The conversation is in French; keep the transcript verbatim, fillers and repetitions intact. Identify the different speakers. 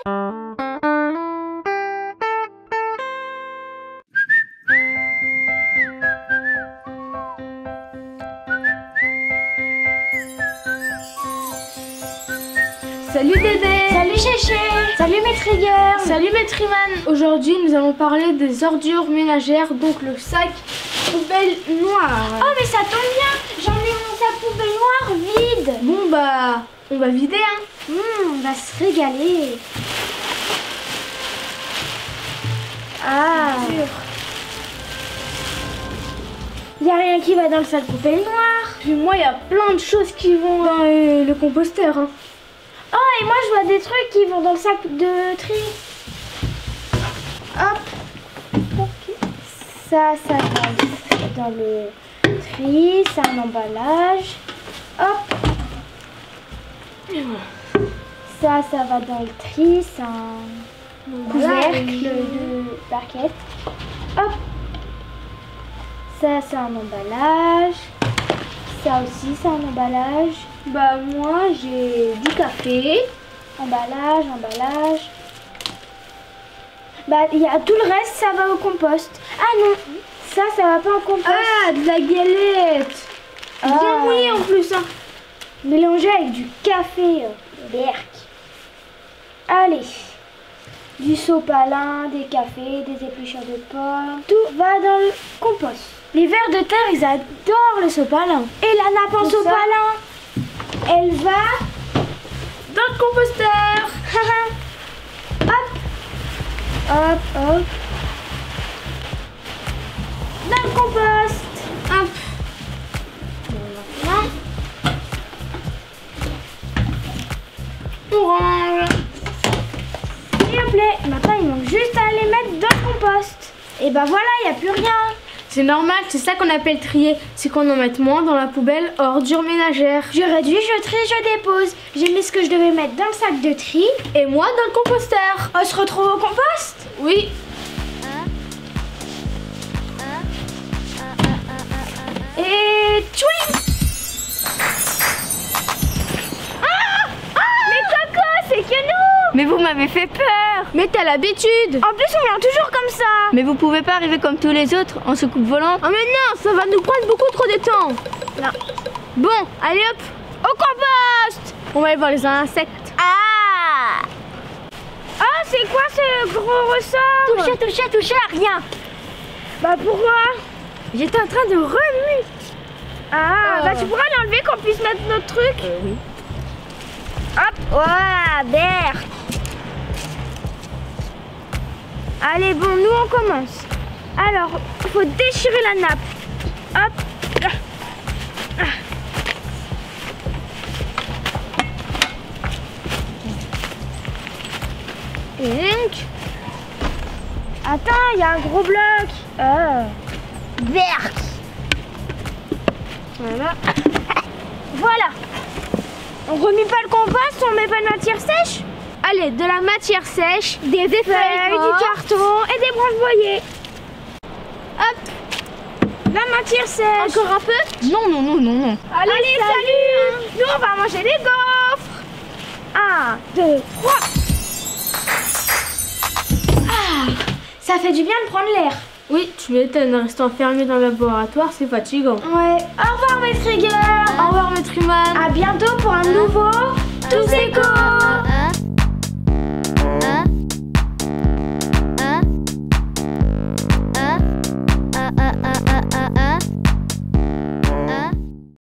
Speaker 1: Salut Dédé.
Speaker 2: Salut Chéché. Salut Maître Rigueur.
Speaker 1: Salut Maître Iman. Aujourd'hui nous allons parler des ordures ménagères, donc le sac poubelle noir.
Speaker 2: Oh mais ça tombe bien, j'en ai mon sac poubelle noir vide.
Speaker 1: Bon bah on va vider hein.
Speaker 2: Mmh, on va se régaler. Ah. Il n'y a rien qui va dans le sac poubelle noir.
Speaker 1: Puis moi il y a plein de choses qui vont dans euh, le composteur hein.
Speaker 2: Oh et moi je vois des trucs qui vont dans le sac de tri. Hop. Okay. Ça, ça va dans le tri, c'est un emballage. Hop.
Speaker 1: Et voilà.
Speaker 2: Ça, ça va dans le tri, c'est un couvercle de barquette. Hop. Ça, c'est un emballage. Ça aussi, c'est un emballage. Bah moi, j'ai du café. Emballage, emballage. Bah il y a tout le reste, ça va au compost. Ah non, ça, ça va pas au compost.
Speaker 1: Ah, de la galette.
Speaker 2: Ah.
Speaker 1: Bien mouillé en plus hein.
Speaker 2: Mélangé avec du café. Berk. Allez. Du sopalin, des cafés, des épluchures de pommes. Tout va dans le compost. Les vers de terre, ils adorent le sopalin. Et la nappe en sopalin, elle va
Speaker 1: dans le composteur.
Speaker 2: Hop. Hop, hop. Dans le compost.
Speaker 1: Hop.
Speaker 2: Maintenant,
Speaker 1: on range.
Speaker 2: s'il vous plaît. Maintenant, il manque juste à les mettre dans le compost. Et bah voilà, il n'y a plus rien.
Speaker 1: C'est normal, c'est ça qu'on appelle trier. C'est qu'on en mette moins dans la poubelle ordures ménagères.
Speaker 2: Je réduis, je trie, je dépose. J'ai mis ce que je devais mettre dans le sac de tri.
Speaker 1: Et moi dans le composteur.
Speaker 2: On se retrouve au compost?
Speaker 1: Oui.
Speaker 2: Et tchouing. Ah, ah, mais Coco, c'est que nous.
Speaker 3: Mais vous m'avez fait peur.
Speaker 1: Mais t'as l'habitude.
Speaker 2: En plus, on vient toujours comme ça.
Speaker 3: Mais vous pouvez pas arriver comme tous les autres en soucoupe volante.
Speaker 1: Oh mais non, ça va nous prendre beaucoup trop de temps.
Speaker 2: Non.
Speaker 1: Bon, allez hop, au compost. On va aller voir les insectes.
Speaker 2: Ah. Ah, c'est quoi ce gros ressort?
Speaker 3: Touchez, touchez, touchez à rien.
Speaker 2: Bah pourquoi? J'étais en train de remuer. Ah,
Speaker 1: Oh.
Speaker 2: bah tu pourras l'enlever qu'on puisse mettre notre truc?
Speaker 3: Euh, oui.
Speaker 2: Hop, voilà, Berk. Allez, bon, nous on commence. Alors, il faut déchirer la nappe. Hop. Ah. Et donc. Attends, il y a un gros bloc. Ah. Berk. Voilà. Voilà. On remue pas le compost, on met pas de matière sèche?
Speaker 1: Allez, de la matière sèche,
Speaker 2: des, des feuilles,
Speaker 1: feuilles,
Speaker 2: du carton et des branches broyées.
Speaker 1: hop,
Speaker 2: La matière sèche.
Speaker 1: encore un peu.
Speaker 3: Non, non, non, non, non.
Speaker 2: Allez, Allez salut, salut. Nous, on va manger des gaufres. Un, deux, trois. Ah, ça fait du bien de prendre l'air.
Speaker 1: Oui, tu m'étonnes, rester enfermé dans le laboratoire, c'est fatigant.
Speaker 2: Ouais. Au revoir, Maître Rigueur.
Speaker 1: Au revoir, Maître Iman.
Speaker 2: À bientôt pour un nouveau Tous Éco.